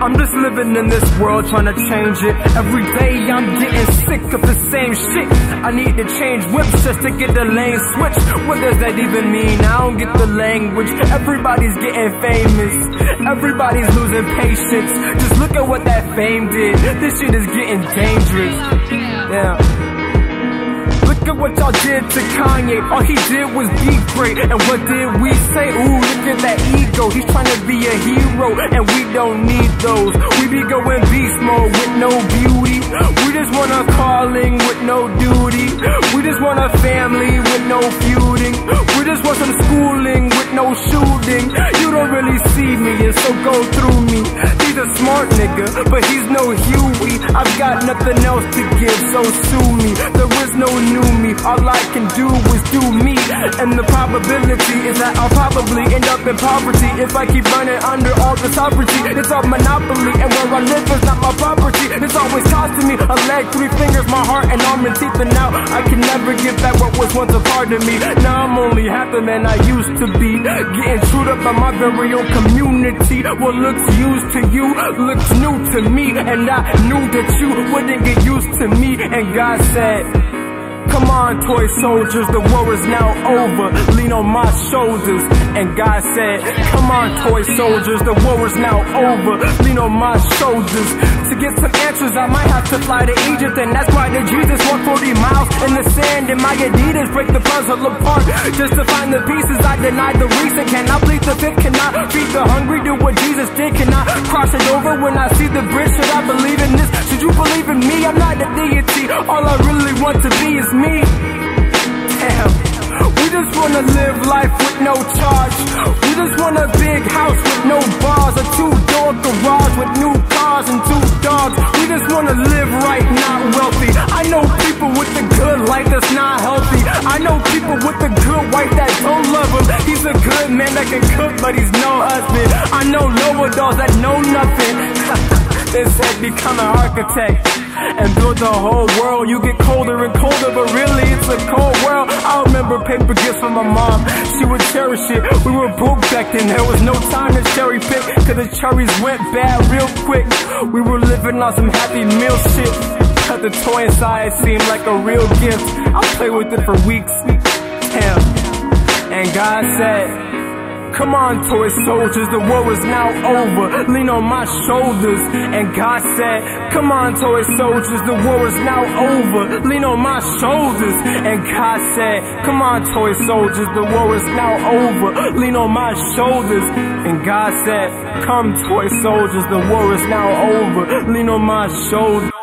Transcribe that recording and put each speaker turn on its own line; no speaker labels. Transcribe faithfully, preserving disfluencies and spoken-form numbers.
I'm just living in this world trying to change it. Every day I'm getting sick of the same shit. I need to change whips just to get the lane switch. What does that even mean? I don't get the language. Everybody's getting famous, everybody's losing patience. Just look at what that fame did. This shit is getting dangerous. Yeah. Look at what y'all did to Kanye. All he did was be great. And what did we say? Ooh, look at that ego. He's trying to be a hero, and we don't need those. We be going beast mode with no beauty. We just want a calling with no duty. We just want a family with no feuding. We just want some schooling with no shooting. You don't really see me, and so go through me. He's a smart nigga, but he's no Huey. I've got nothing else to give, so sue me. There is no new me. All I can do is do me. And the probability is that I'll probably end up in poverty if I keep running under all the sovereignty. It's a monopoly, and where I live is not my property. It's always costing me a leg, three fingers, my heart, and arm and teeth. And now I can never get back what was once a part of me. Now I'm only half the man I used to be. Getting chewed up by my very own community. What looks used to you looks new to me, and I knew that you wouldn't get used to me. And God said, come on, toy soldiers, the war is now over. Lean on my shoulders. And God said, come on, toy soldiers, the war is now over. Lean on my shoulders. To get some answers, I might have to fly to Egypt. And that's why did Jesus walk forty miles in the sand? And my Adidas break the puzzle apart just to find the pieces. I denied the reason. Can I plead the fifth? Can I feed the hungry? Do what Jesus did? Can I cross it over when I see the bridge? Should I believe in this? Should you believe in me? I'm not a deity. All I really want to be is me. Damn. We just wanna live life with no charge. We just want a big house with no bars, a two-door garage with new cars and two dogs. We just wanna live right, not wealthy. I know people with the good life that's not healthy. I know people with the good wife that don't love him. He's a good man that can cook, but he's no husband. I know lower dogs that know nothing. They said become an architect and build the whole world. You get colder and colder, but really it's a cold world. I remember paper gifts from my mom. She would cherish it. We were broke back then. There was no time to cherry pick, cause the cherries went bad real quick. We were living on some Happy Meal shit. Cut the toy inside, it seemed like a real gift. I played with it for weeks. Damn. And God said, come on, toy soldiers, the war is now over. Lean on my shoulders. And God said, come on, toy soldiers, the war is now over. Lean on my shoulders. And God said, come on, toy soldiers, the war is now over. Lean on my shoulders. And God said, come, toy soldiers, the war is now over. Lean on my shoulders.